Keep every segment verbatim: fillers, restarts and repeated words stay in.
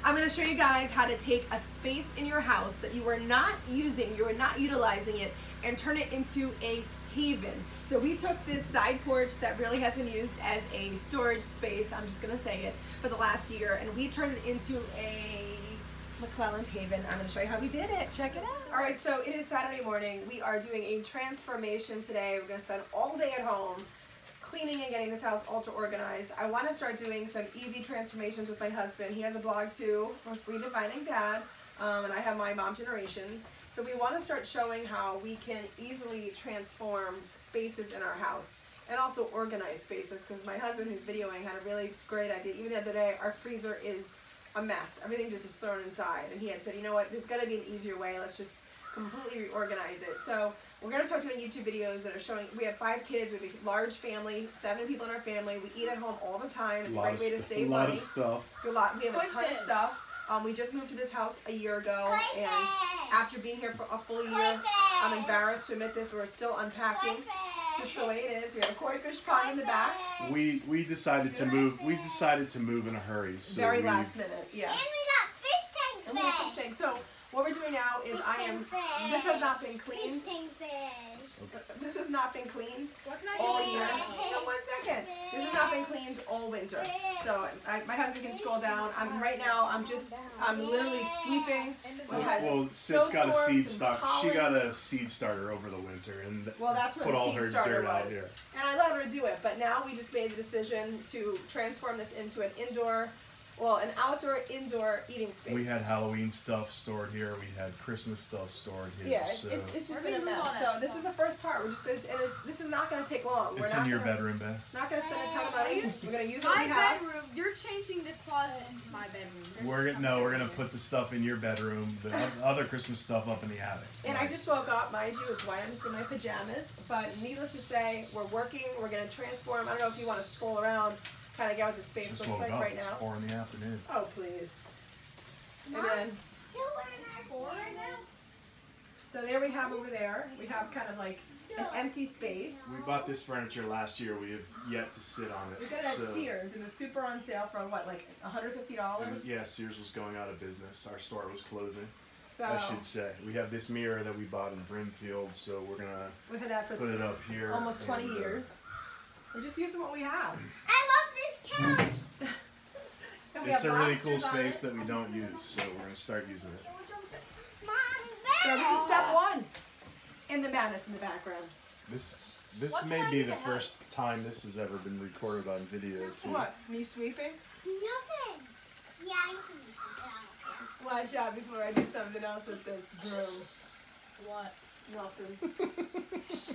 I'm going to show you guys how to take a space in your house that you are not using, you are not utilizing it, and turn it into a haven. So we took this side porch that really has been used as a storage space, I'm just going to say it, for the last year, and we turned it into a McClelland haven. I'm going to show you how we did it. Check it out. All right, so it is Saturday morning. We are doing a transformation today. We're going to spend all day at home cleaning and getting this house ultra organized. I want to start doing some easy transformations with my husband. He has a blog too, Redefining Dad, um, and I have my Mom Generations. So we want to start showing how we can easily transform spaces in our house and also organize spaces, because my husband, who's videoing, had a really great idea. Even the other day, our freezer is a mess. Everything just is thrown inside, and he had said, you know what, there's got to be an easier way. Let's just completely reorganize it. So we're going to start doing YouTube videos that are showing, we have five kids, we have a large family, seven people in our family, we eat at home all the time, it's a great way to save money. A lot of stuff. A lot, we have a ton of stuff. Um, we just moved to this house a year ago, and after being here for a full year, I'm embarrassed to admit this, but we're still unpacking. It's just the way it is. We have a koi fish pond in the back. We we decided to move. We decided to move in a hurry. So Very last minute, yeah. And we got fish tank And we have fish tank. So what we're doing now is I am. This has not been cleaned. Fish tank fish. This has not been cleaned What can I all do? year. No, one second. This has not been cleaned all winter. So I, my husband can scroll down. I'm right now. I'm just. I'm literally sweeping. We had Well, Sis got a snowstorms seed and stock. She pollen. got a seed starter over the winter, and Well, that's where put the all seed her starter dirt out was. here. And I let her do it, but now we just made the decision to transform this into an indoor, well, an outdoor indoor eating space. We had Halloween stuff stored here. We had Christmas stuff stored here. Yeah, it's, so it's, it's just We're been a gonna move mess. on So it, this so. is the first part. We're just this, and it's, this is not going to take long. We're it's not in your gonna, bedroom, Beth. Not going to spend a ton of money. We're going to use what My we have. bedroom. You're changing the closet into my bedroom. There's We're gonna some no. We're area. gonna put the stuff in your bedroom. The oth- other Christmas stuff up in the attic. And I just woke up, mind you, it's why I'm just in my pajamas. But needless to say, we're working. We're going to transform. I don't know if you want to scroll around, kind of get what the space just looks woke like up. right It's now. four in the afternoon. Oh, please. And Mom's then, still wearing our Four right now? so there we have over there, we have kind of like an empty space. We bought this furniture last year. We have yet to sit on it. We got it at so- Sears. It was super on sale for what, like one hundred fifty it dollars? was- yeah, Sears was going out of business. Our store was closing. So I should say. We have this mirror that we bought in Brimfield, so we're gonna we've had that for put it up here. almost twenty and, uh, years. We're just using what we have. I love this couch. And we It's have a really cool lobsters on space it. that we don't use, so we're gonna start using it. Mom, So this is step one. And the madness in the background. This this What may can I be do the to help? first time this has ever been recorded on video too. What? Me sweeping? Nothing. Yeah, I can use it. Watch out before I do something else with this broom. What? Nothing.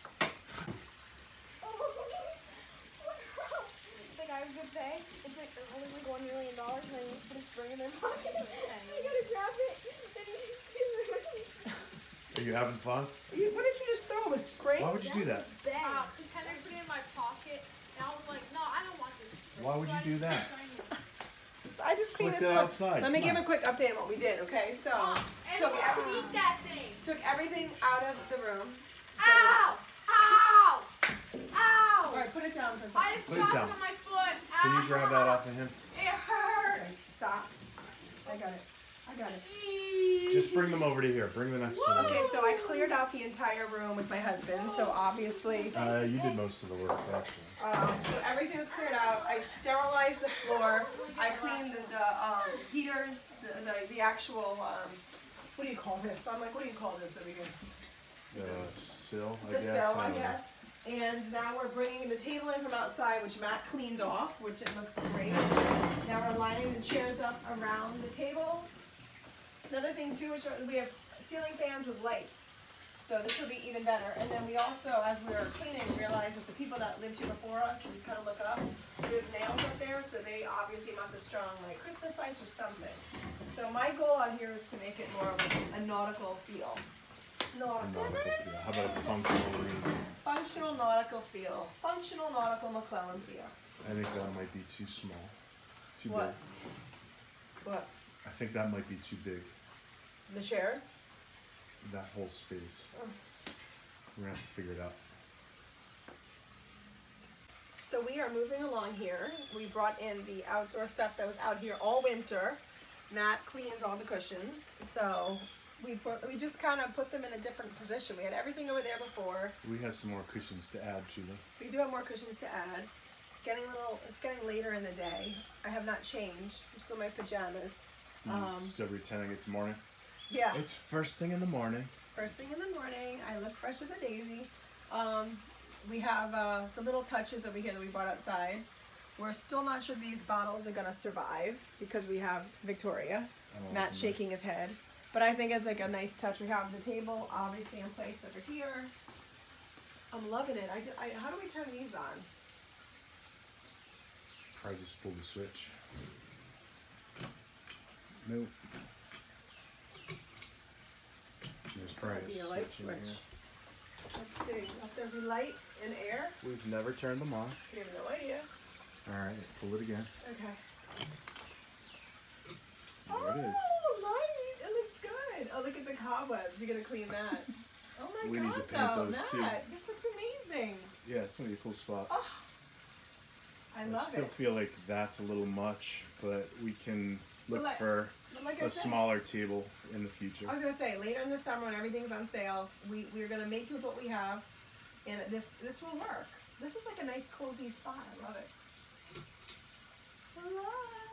It's like I have good pay. It's like only like one million dollars, and then you put a spring in their pocket. I gotta grab it, and you just see the money. Are you having fun? You, what did you just throw? A spring? Why would you do that? Bang. Uh, because Henry put it in my pocket, and I was like, no, I don't want this. Why would So I you do just that? started trying to- I just cleaned Flick this it up. outside. Let me Come give on. a quick update on what we did, okay? So, Oh, took, everyone every, eat that thing. took everything out of the room. So Ow! Ow! Ow! Alright, put it down for a I second. have Put it chocolate down. on my foot. Can you grab that Ow! off of him? It hurts. Alright, stop. I got it. I got it. Just bring them over to here. Bring the next one. Okay, so I cleared out the entire room with my husband, so obviously, Uh, you did most of the work actually. um, so everything is cleared out. I sterilized the floor. I cleaned the, the um, heaters, the, the, the actual, um, what do you call this? I'm like, what do you call this over here? The sill, I The guess. cell, I don't know. guess. And now we're bringing the table in from outside, which Matt cleaned off, which it looks great. Now we're lining the chairs up around the table. Another thing too is we have ceiling fans with lights. So this will be even better. And then we also, as we were cleaning, realized that the people that lived here before us, and we kind of look up, there's nails up there, so they obviously must have strung like Christmas lights or something. So my goal on here is to make it more of a, a nautical feel. A Nautical. nautical feel. How about a functional ring? Functional nautical feel. Functional nautical McClelland feel. I think that might be too small. Too What? big. What? I think that might be too big. The chairs? That whole space. We're gonna have to figure it out. So we are moving along here. We brought in the outdoor stuff that was out here all winter. Matt cleaned all the cushions, so we put, we just kind of put them in a different position. We had everything over there before. We have some more cushions to add to them. We do have more cushions to add. It's getting a little, it's getting later in the day. I have not changed. I'm still in my pajamas. Um, Still pretending it's morning. yeah. It's first thing in the morning. It's first thing in the morning. I look fresh as a daisy. Um, we have uh, some little touches over here that we brought outside. We're still not sure these bottles are gonna survive because we have Victoria. Oh, Matt no. shaking his head. But I think it's like a nice touch. We have the table obviously in place over here. I'm loving it. I, ju- I how do we turn these on? Probably just pull the switch. Nope. There's probably Might be a a light switch in switch. Let's see. Let there be light and air. here. We've never turned them on. We have no idea. All right, pull it again. Okay. There it is. Oh, light! It looks good. Oh, look at the cobwebs. You gotta clean that. Oh my We god, need to paint though, those, Matt, too. this looks amazing. Yeah, it's gonna be a cool spot. Oh, I I love still it. feel like that's a little much, but we can look Well, like- for But like I a said, smaller table in the future. I was gonna say later in the summer when everything's on sale, we we're gonna make do with what we have, and this this will work. This is like a nice cozy spot. I love it. I love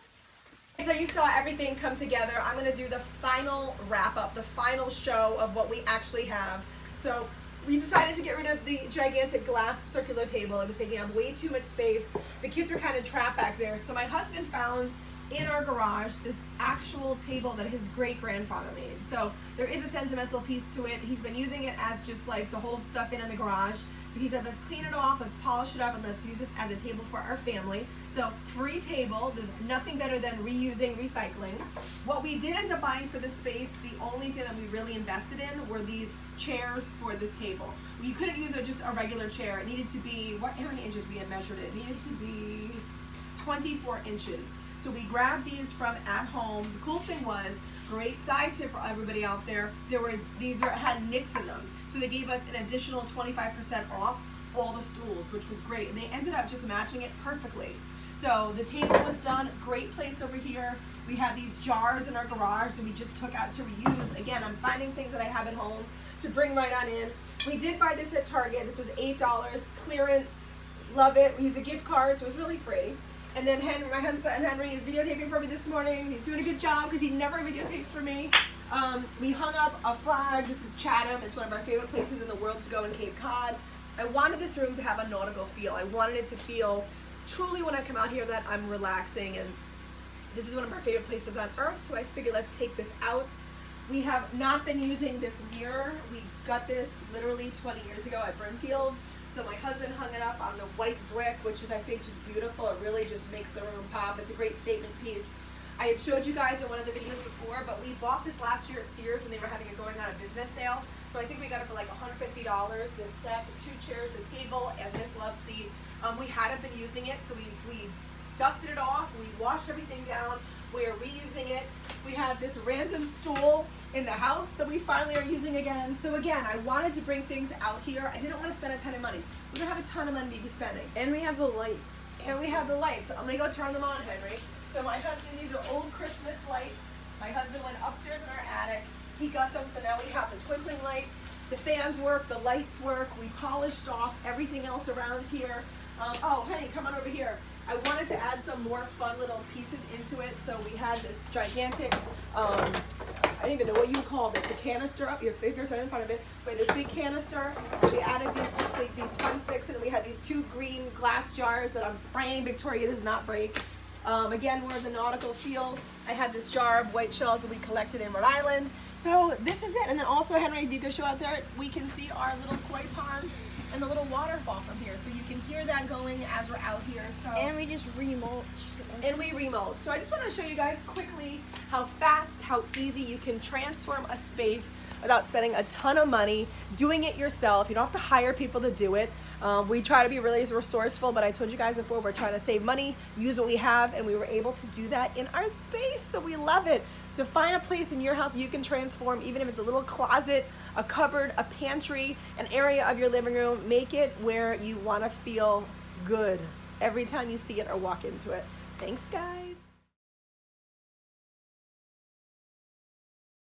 it. So you saw everything come together. I'm gonna do the final wrap up, the final show of what we actually have. So we decided to get rid of the gigantic glass circular table. It was taking up way too much space. The kids were kind of trapped back there. So my husband found in our garage this actual table that his great grandfather made. So there is a sentimental piece to it. He's been using it as just like to hold stuff in in the garage. So he said, let's clean it off, let's polish it up, and let's use this as a table for our family. So free table, there's nothing better than reusing, recycling. What we did end up buying for this space, the only thing that we really invested in were these chairs for this table. You couldn't use a, just a regular chair. It needed to be, what, how many inches we had measured it? It needed to be twenty-four inches. So we grabbed these from at home. The cool thing was, great side tip for everybody out there, there were these are, had nicks in them. So they gave us an additional twenty-five percent off all the stools, which was great. And they ended up just matching it perfectly. So the table was done, great place over here. We had these jars in our garage that we just took out to reuse. Again, I'm finding things that I have at home to bring right on in. We did buy this at Target. This was eight dollars, clearance, love it. We used a gift card, so it was really free. And then Henry, my husband Henry is videotaping for me this morning. He's doing a good job because he never videotaped for me. Um, we hung up a flag. This is Chatham. It's one of our favorite places in the world to go in Cape Cod. I wanted this room to have a nautical feel. I wanted it to feel truly when I come out here that I'm relaxing, and this is one of our favorite places on earth, so I figured let's take this out. We have not been using this mirror. We got this literally twenty years ago at Brimfield's. So my husband hung it up on the white brick, which is, I think, just beautiful. It really just makes the room pop. It's a great statement piece. I had showed you guys in one of the videos before, but we bought this last year at Sears when they were having a going out of business sale. So I think we got it for like one hundred fifty dollars, this set, the two chairs, the table, and this love seat. Um, we hadn't been using it, so we, we dusted it off, we washed everything down, we are reusing it. We have this random stool in the house that we finally are using again. So again, I wanted to bring things out here. I didn't want to spend a ton of money. We don't have a ton of money to be spending. And we have the lights. And we have the lights. Let me go turn them on, Henry. So my husband, these are old Christmas lights. My husband went upstairs in our attic. He got them, so now we have the twinkling lights. The fans work, the lights work. We polished off everything else around here. Um, oh, honey, come on over here. I wanted to add some more fun little pieces into it, so we had this gigantic, um, I don't even know what you would call this, a canister up, your fingers right in front of it, but this big canister. We added these, just like these fun sticks, and we had these two green glass jars that I'm praying Victoria does not break. Um, again, we're in the nautical field. I had this jar of white shells that we collected in Rhode Island. So this is it. And then also, Henry, if you could show out there, we can see our little koi pond and the little waterfall from here. So you can hear that going as we're out here. So And we just remulch. and we remote. So I just want to show you guys quickly how fast, how easy you can transform a space without spending a ton of money, doing it yourself. You don't have to hire people to do it. Um, we try to be really resourceful, but I told you guys before, we're trying to save money, use what we have, and we were able to do that in our space, so we love it. So find a place in your house you can transform, even if it's a little closet, a cupboard, a pantry, an area of your living room. Make it where you want to feel good every time you see it or walk into it. Thanks, guys.